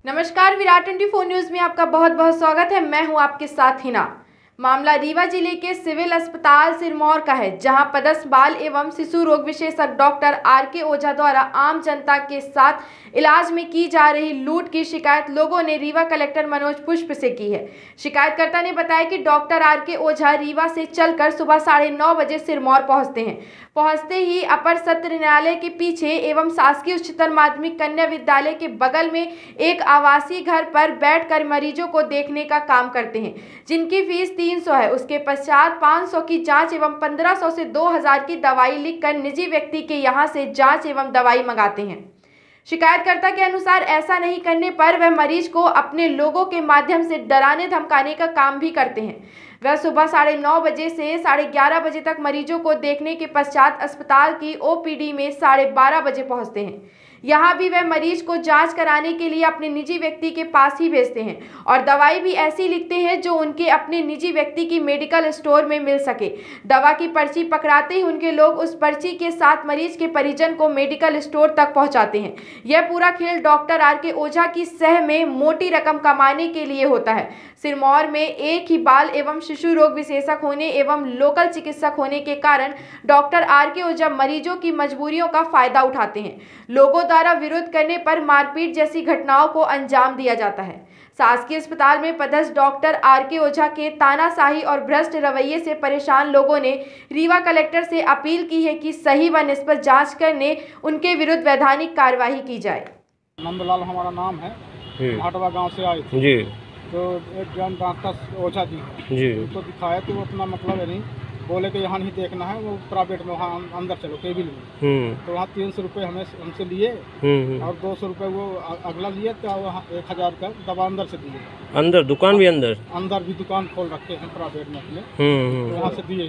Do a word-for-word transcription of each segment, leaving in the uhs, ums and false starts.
नमस्कार, Virat twenty four news में आपका बहुत बहुत स्वागत है। मैं हूं आपके साथ हिना। मामला रीवा जिले के सिविल अस्पताल सिरमौर का है, जहां पदस्थ बाल एवं शिशु रोग विशेषज्ञ डॉक्टर आर के ओझा द्वारा आम जनता के साथ इलाज में की जा रही लूट की शिकायत लोगों ने रीवा कलेक्टर मनोज पुष्प से की है। शिकायतकर्ता ने बताया कि डॉक्टर आर के ओझा रीवा से चलकर सुबह साढ़े नौ बजे सिरमौर पहुंचते हैं। पहुंचते ही अपर सत्र न्यायालय के पीछे एवं शासकीय उच्चतर माध्यमिक कन्या विद्यालय के बगल में एक आवासीय घर पर बैठकर मरीजों को देखने का काम करते हैं, जिनकी फीस तीन सौ है। उसके पश्चात पाँच सौ की जांच एवं पंद्रह सौ से दो हज़ार की दवाई लिखकर निजी व्यक्ति के यहां से जांच एवं दवाई मंगाते हैं। शिकायतकर्ता के अनुसार ऐसा नहीं करने पर वह मरीज को अपने लोगों के माध्यम से डराने धमकाने का काम भी करते हैं। वह सुबह साढ़े नौ बजे से साढ़े ग्यारह बजे तक मरीजों को देखने के पश्चात अस्पताल की ओ पी डी में साढ़े बारह बजे पहुंचते हैं। यहाँ भी वह मरीज को जांच कराने के लिए अपने निजी व्यक्ति के पास ही भेजते हैं और दवाई भी ऐसी लिखते हैं जो उनके अपने निजी व्यक्ति की मेडिकल स्टोर में मिल सके। दवा की पर्ची पकड़ाते ही उनके लोग उस पर्ची के साथ मरीज के परिजन को मेडिकल स्टोर तक पहुंचाते हैं। यह पूरा खेल डॉक्टर आर के ओझा की सह में मोटी रकम कमाने के लिए होता है। सिरमौर में एक ही बाल एवं शिशु रोग विशेषज्ञ होने एवं लोकल चिकित्सक होने के कारण डॉक्टर आर के ओझा मरीजों की मजबूरियों का फायदा उठाते हैं। लोगों द्वारा विरोध करने पर मारपीट जैसी घटनाओं को अंजाम दिया जाता है। शासकीय अस्पताल में पदस्थ डॉक्टर आर के ओझा के तानाशाही और भ्रष्ट रवैये से परेशान लोगों ने रीवा कलेक्टर से अपील की है कि सही व निष्पक्ष जांच करने उनके विरुद्ध वैधानिक कार्यवाही की जाए। नंदलाल हमारा नाम है, भाटवा गांव से आए थे जी। तो एक जन डॉक्टर ओझा जी जी तो दिखाया तो अपना मतलब है नहीं, बोले कि यहाँ नहीं देखना है, वो प्राइवेट में वहाँ अंदर चलो केबिल में। तो वहाँ तीन सौ रुपये हमें हमसे लिए और दो सौ रुपये वो अगला लिए, तो वहाँ एक हजार का दवा अंदर से दिए। अंदर दुकान भी अंदर अंदर भी दुकान खोल रखे हैं प्राइवेट में अपने, तो वहाँ से दिए।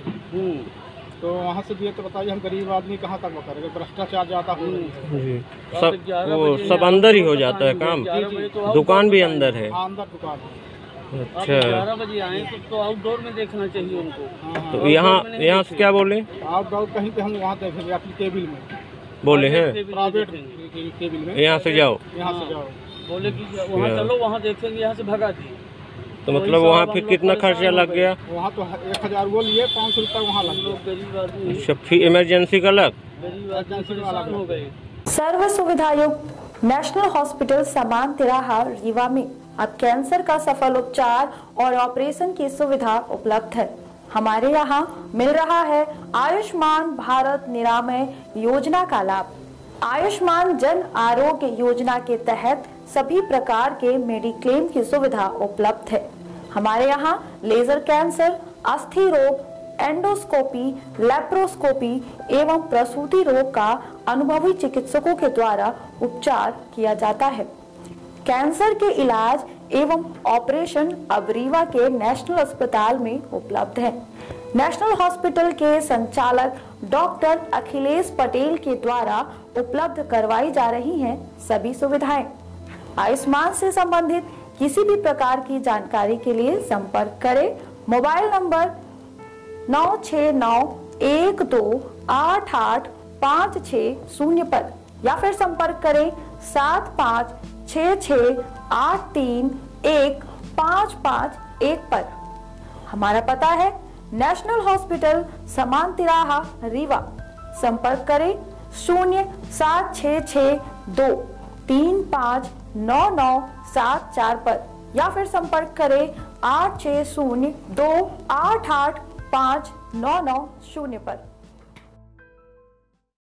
तो वहाँ से दिए तो बताइए हम गरीब आदमी कहाँ तक वो करेंगे, भ्रष्टाचार ज़्यादा हो रही है। सब वो सब अंदर ही हो जाता है काम, दुकान भी अंदर है। अंदर दुकान है। अच्छा, ग्यारह बजे आए तो, तो आउटडोर में देखना चाहिए उनको। तो यहाँ यहाँ से क्या बोले? आउटडोर कहीं पे हम वहाँ देखेंगे अपनी केबिल में बोले हैं, प्राइवेट केबिल में। यहाँ से जाओ, यहाँ से जाओ बोले कि वहाँ चलो, वहाँ देखेंगे, यहाँ से भगा दिए। तो मतलब वहाँ फिर कितना खर्चा लग गया? वहाँ तो एक हजार वो लिए, पाँच सौ रुपये वहाँ लग गए। अच्छा, फिर इमरजेंसी का अलग? हो गए। सर्व सुविधा युक्त नेशनल हॉस्पिटल समान तिराहा रीवा में अब कैंसर का सफल उपचार और ऑपरेशन की सुविधा उपलब्ध है। हमारे यहाँ मिल रहा है आयुष्मान भारत निरामय योजना का लाभ। आयुष्मान जन आरोग्य योजना के तहत सभी प्रकार के मेडिक्लेम की सुविधा उपलब्ध है। हमारे यहाँ लेजर कैंसर, अस्थि रोग, एंडोस्कोपी, लेप्रोस्कोपी एवं प्रसूति रोग का अनुभवी चिकित्सकों के द्वारा उपचार किया जाता है। कैंसर के इलाज एवं ऑपरेशन अब रीवा के नेशनल अस्पताल में उपलब्ध है। नेशनल हॉस्पिटल के संचालक डॉक्टर अखिलेश पटेल के द्वारा उपलब्ध करवाई जा रही हैं सभी सुविधाएं। आयुष्मान से संबंधित किसी भी प्रकार की जानकारी के लिए संपर्क करें मोबाइल नंबर नौ छः नौ एक दो आठ आठ पाँच छः शून्य पर, या फिर संपर्क करें सात पाँच छः छः आठ तीन एक पाँच पाँच एक पर। हमारा पता है नेशनल हॉस्पिटल समान तिराहा रीवा। संपर्क करें शून्य सात छः छः दो तीन पाँच नौ नौ सात चार पर, या फिर संपर्क करें आठ छः शून्य दो आठ आठ पाँच नौ नौ शून्य पर।